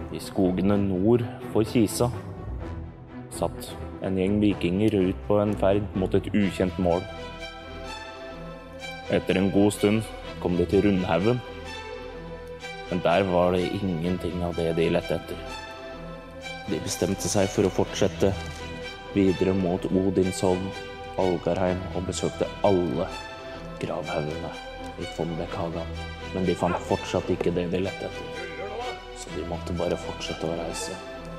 I skogene nord for Kisa satt en gjeng vikinger ut på en ferd mot et ukjent mål. Etter en god stund kom de til Rundhaugen, men der var det ingenting av det de lette etter. De bestemte seg for å fortsette videre mot Odinsholm, Algarheim og besøkte alle gravhaugene i Fonnbekhagen, men de fant fortsatt ikke det de lette etter. Så de måtte bare fortsette å reise.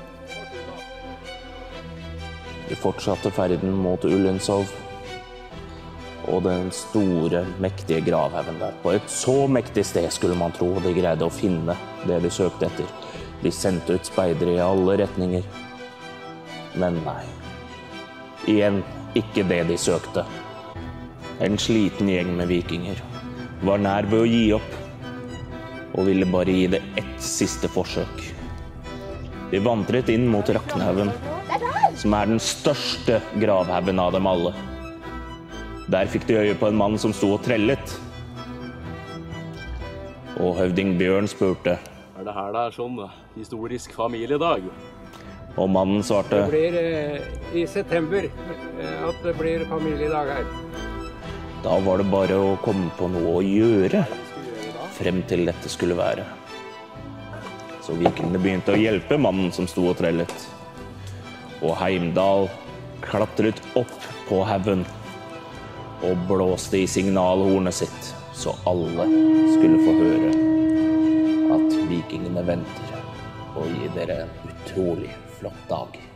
De fortsatte ferden mot Ullensholm og den store, mektige gravhaugen der. På et så mektig sted skulle man tro de greide å finne det de søkte etter. De sendte ut speidere i alle retninger. Men nei. Igjen, ikke det de søkte. En sliten gjeng med vikinger var nær ved å gi opp, og ville bare gi det ett siste forsøk. De vandret inn mot Raknehaugen, som den største gravhaugen av dem alle. Der fikk de øye på en mann som sto og trellet. Og høvding Bjørn spurte: Det her det sånn historisk familiedag? Og mannen svarte: Det blir i september at det blir familiedag her. Da var det bare å komme på noe å gjøre frem til dette skulle være. Så vikingene begynte å hjelpe mannen som sto og trellet. Og Heimdall klatret opp på haugen og blåste i signalhornet sitt, så alle skulle få høre at vikingene venter og gir dere en utrolig flott dag.